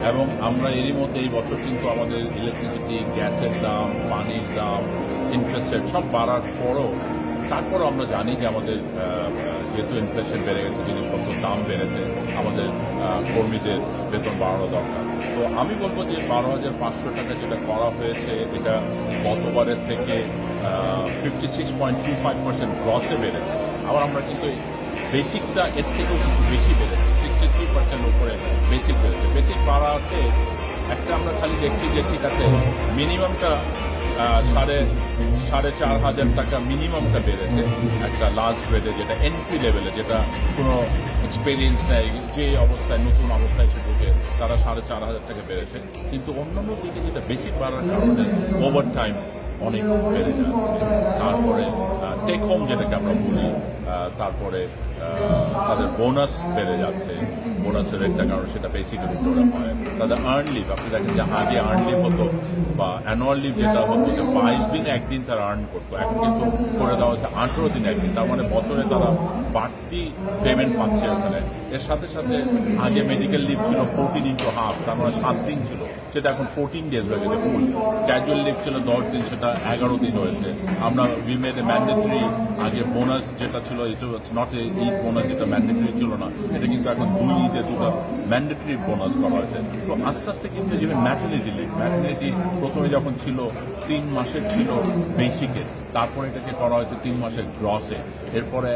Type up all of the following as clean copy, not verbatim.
এবং আমরা এরই মধ্যে এই বছর কিন্তু আমাদের ইলেকট্রিসিটি, গ্যাসের দাম, পানির দাম, ইন্টারেস্ট রেট সব বাড়ার পরও তারপরও আমরা জানি যে আমাদের যেহেতু ইনফ্লেশন বেড়ে গেছে, জিনিসপত্রের দাম বেড়েছে, আমাদের কর্মীদের বেতন বাড়ানো দরকার। তো আমি বলবো যে 12,500 টাকা যেটা করা হয়েছে এটা গতবারের থেকে 56.25% গ্রসে বেড়েছে। আবার আমরা কিন্তু বেসিকটা এর থেকেও কিন্তু বেশি বেড়েছে, 63% উপরে বেসিক বেড়েছে। বেসিক বাড়াতে একটা আমরা খালি দেখছি যে ঠিক আছে মিনিমামটা 4,500 টাকা মিনিমামটা বেড়েছে একটা লাস্ট গ্রেডে, যেটা এন্ট্রি লেভেলে, যেটা কোনো এক্সপিরিয়েন্স নেই, যে অবস্থায় নতুন অবস্থায় এসে ঢুকে তারা 4,500 টাকা বেড়েছে। কিন্তু অন্যান্য দিকে যেটা বেসিক বাড়ার কারণে ওভার টাইম অনেক বেড়ে যাচ্ছে। তারপরে টেক হোম যেটাকে আমরা বলি, তারপরে তাদের বোনাস বেড়ে যাচ্ছে, বোনাসের রেটটা, কারণ সেটা বেসিক্যালি ওরা হয়। তাদের আর্ন লিভ, আপনি দেখেন যে আগে আর্ন লিভ হতো বা অ্যানুয়াল লিভ যেটা হতো যে 22 দিনে একদিন তারা আর্ন করতো, এখন কিন্তু করে দেওয়া হচ্ছে 18 দিনে একদিন। তার মানে বছরে তারা বাড়তি পেমেন্ট পাচ্ছে ওখানে। এর সাথে সাথে আগে মেডিকেল লিভ ছিল 14x½ তার মানে 7 দিন ছিল, সেটা এখন 14 ডেজ হয়ে গেছে ফুল। ক্যাজুয়াল লিভ ছিল 10 দিন, সেটা 11 দিন হয়েছে। আমরা উই মেড এ ম্যান্ডেটরি, আগে বোনাস যেটা ছিল এটা নট এ ঈদ বোনাস যেটা ম্যান্ডেটরি ছিল না, এটা কিন্তু এখন 2 ঈদে 2টা ম্যান্ডেটরি বোনাস করা হয়েছে। তো আস্তে আস্তে কিন্তু যে ম্যাটারনিটি লিভ, ম্যাটারনিটি প্রথমে যখন ছিল 3 মাসের ছিল বেসিকে, তারপরে এটাকে করা হয়েছে 3 মাসের গ্রসে, এরপরে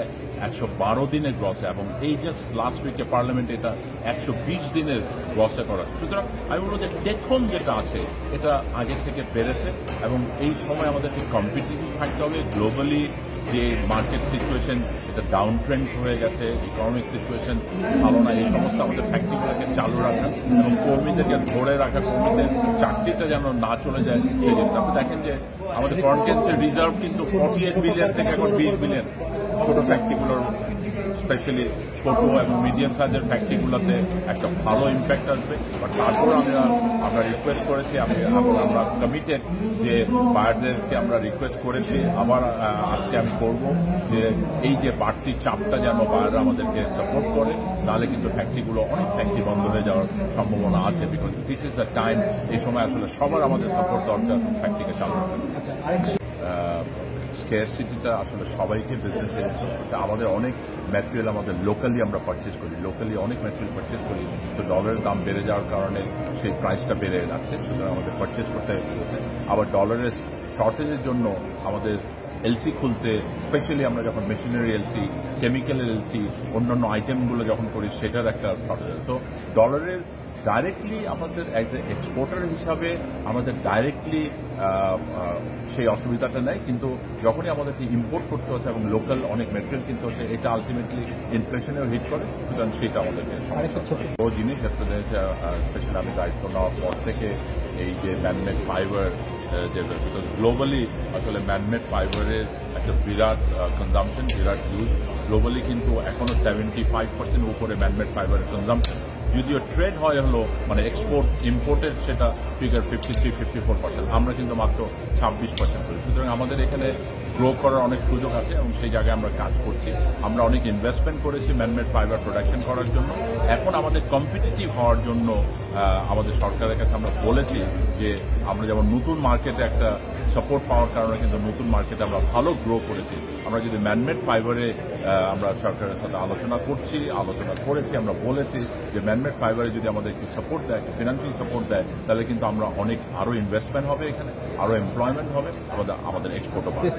112 দিনের গ্রসে, এবং এই জাস্ট লাস্ট উইকে পার্লামেন্টে এটা 120 দিনের গ্রসে করা। সুতরাং আমি বলবো যে টেক হোম যেটা আছে এটা আগের থেকে বেড়েছে, এবং এই সময় আমাদেরকে কম্পিটিটিভ থাকতে হবে। গ্লোবালি যে মার্কেট সিচুয়েশন এটা ডাউন ট্রেন্ড হয়ে গেছে, ইকোনমিক সিচুয়েশন ভালো না, এই সমস্ত আমাদের ফ্যাক্টরিগুলোকে চালু রাখা এবং কর্মীদেরকে ধরে রাখা, কর্মীদের চাকরিটা যেন না চলে যায় সেই জন্য। আপনি দেখেন যে আমাদের ফরেন কারেন্সি রিজার্ভ কিন্তু 48 বিলিয়ন থেকে এখন 20 বিলিয়ন। ছোট ফ্যাক্টরিগুলোর, স্পেশালি ছোট এবং মিডিয়াম সাইজের ফ্যাক্টরিগুলোতে একটা ভালো ইম্প্যাক্ট আসবে। বাট তারপর আমরা রিকোয়েস্ট করেছি, আমরা কমিটেড যে বায়ারদেরকে আমরা রিকোয়েস্ট করেছি, আবার আজকে আমি করব যে এই যে বাড়তি চাপটা যেন বায়াররা আমাদেরকে সাপোর্ট করে, তাহলে কিন্তু ফ্যাক্টরিগুলো, অনেক ফ্যাক্টরি বন্ধ হয়ে যাওয়ার সম্ভাবনা আছে। Because this is the time, এই সময় আসলে সবার আমাদের সাপোর্ট দরকার ফ্যাক্টরিকে চালু রাখার। স্কেয়ারসিটিটা আসলে সবাইকে বিজনেসে, আমাদের অনেক ম্যাটেরিয়াল আমাদের লোকালি আমরা পারচেজ করি, লোকালি অনেক ম্যাটেরিয়াল পারচেজ করি। তো ডলারের দাম বেড়ে যাওয়ার কারণে সেই প্রাইসটা বেড়ে যাচ্ছে, সুতরাং আমাদের পারচেজ করতে হচ্ছে। আবার ডলারের শর্টেজের জন্য আমাদের এলসি খুলতে, স্পেশালি আমরা যখন মেশিনারি এলসি, কেমিক্যালের এলসি, অন্যান্য আইটেমগুলো যখন করি সেটার একটা শর্টেজ। তো ডলারের ডাইরেক্টলি আমাদের অ্যাজ এ এক্সপোর্টার হিসাবে আমাদের ডাইরেক্টলি সেই অসুবিধাটা নেই, কিন্তু যখনই আমাদেরকে ইম্পোর্ট করতে হচ্ছে এবং লোকাল অনেক মেটেরিয়াল কিনতে হচ্ছে, এটা আলটিমেটলি ইনফ্লেশনেও হিট করে, সুতরাং সেটা আমাদেরকে বড় জিনিস। স্পেশালি আমি দায়িত্ব নেওয়ার পর থেকে এই যে ম্যানমেড ফাইবার, যেটা বিকজ গ্লোবালি আসলে ম্যানমেড ফাইবারের একটা বিরাট কনজামশন, বিরাট ইউজ গ্লোবালি, কিন্তু এখনো 75% উপরে ম্যানমেড ফাইবারের কনজামশন। যদিও ট্রেড হয় হলো মানে এক্সপোর্ট ইম্পোর্টের সেটা ফিগার 53-54%, আমরা কিন্তু মাত্র 26% করি। সুতরাং আমাদের এখানে গ্রো করার অনেক সুযোগ আছে এবং সেই জায়গায় আমরা কাজ করছি। আমরা অনেক ইনভেস্টমেন্ট করেছি ম্যানমেড ফাইবার প্রোডাকশন করার জন্য। এখন আমাদের কম্পিটিটিভ হওয়ার জন্য আমাদের সরকারের কাছে আমরা বলেছি যে আমরা যেমন নতুন মার্কেটে একটা সাপোর্ট পাওয়ার কারণে কিন্তু নতুন মার্কেটে আমরা ভালো গ্রো করেছি। আমরা যদি ম্যানমেড ফাইবারে আমরা সরকারের সাথে আলোচনা করেছি, আমরা বলেছি যে ম্যানমেড ফাইবারে যদি আমাদের একটু সাপোর্ট দেয়, একটু ফিনান্সিয়াল সাপোর্ট দেয়, তাহলে কিন্তু আমরা অনেক আরও ইনভেস্টমেন্ট হবে, এখানে আরও এমপ্লয়মেন্ট হবে, আমাদের এক্সপোর্টও বাড়বে।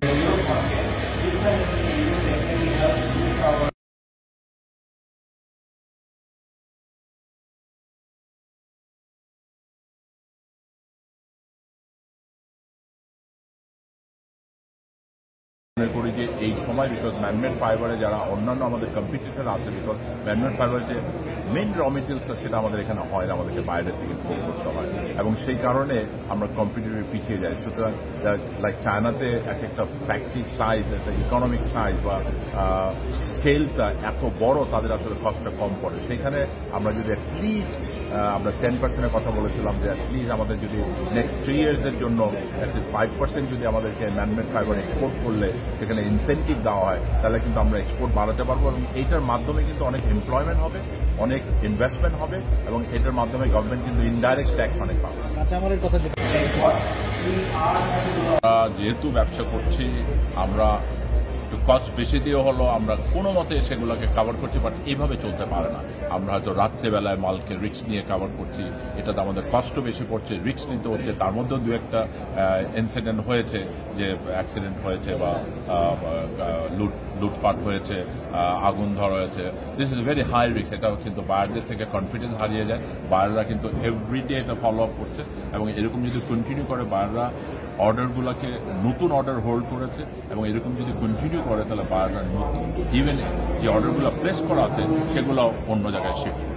মনে করি যে এই সময়, বিকজ ম্যানমেড ফাইবারে যারা অন্যান্য আমাদের কম্পিটিটর আছে, বিকজ ম্যানমেড ফাইবারের যে মেইন র মেটেরিয়ালসটা সেটা আমাদের এখানে হয় না, আমাদেরকে বাইরে থেকে ইম্পোর্ট করতে হয়, এবং সেই কারণে আমরা কম্পিটিটরে পিছিয়ে যাই। সুতরাং লাইক চায়নাতে একটা ফ্যাক্টরি সাইজ, একটা ইকোনমিক সাইজ বা স্কেলটা এত বড়, তাদের আসলে কস্টটা কম পড়ে। সেইখানে আমরা যদি অ্যাটলিস্ট আমরা 10%-এর কথা বলেছিলাম যে প্লিজ আমাদের যদি নেক্সট 3 ইয়ার্সের জন্য অ্যাটলিস্ট 5% যদি আমাদেরকে ম্যানমেড ফাইবার এক্সপোর্ট করলে সেখানে ইনসেন্টিভ দেওয়া হয়, তাহলে কিন্তু আমরা এক্সপোর্ট বাড়াতে পারবো এবং এইটার মাধ্যমে কিন্তু অনেক এমপ্লয়মেন্ট হবে, অনেক ইনভেস্টমেন্ট হবে এবং এটার মাধ্যমে গভর্নমেন্ট কিন্তু ইনডাইরেক্ট ট্যাক্স অনেক পাবে। যেহেতু ব্যবসা করছি আমরা কস্ট বেশি দিয়ে হলো আমরা কোনো মতে সেগুলোকে কাভার করছি, বাট এইভাবে চলতে পারে না। আমরা হয়তো রাত্রেবেলায় মালকে রিস্ক নিয়ে কাভার করছি, এটাতে আমাদের কষ্টও বেশি পড়ছে, রিস্ক নিতে হচ্ছে। তার মধ্যেও দু একটা ইনসিডেন্ট হয়েছে, যে অ্যাক্সিডেন্ট হয়েছে বা লুটপাট হয়েছে, আগুন ধরা হয়েছে। This is very high risk. এটাও কিন্তু বায়ারদের থেকে কনফিডেন্স হারিয়ে যায়। বায়াররা কিন্তু এভরিডে এটা ফলো আপ করছে এবং এরকম যদি কন্টিনিউ করে, বায়াররা অর্ডারগুলোকে নতুন অর্ডার হোল্ড করেছে এবং এরকম যদি কন্টিনিউ করে তাহলে বায়াররা নতুন ইভেন যে অর্ডারগুলো প্লেস করা আছে সেগুলো অন্য জায়গায় শিফট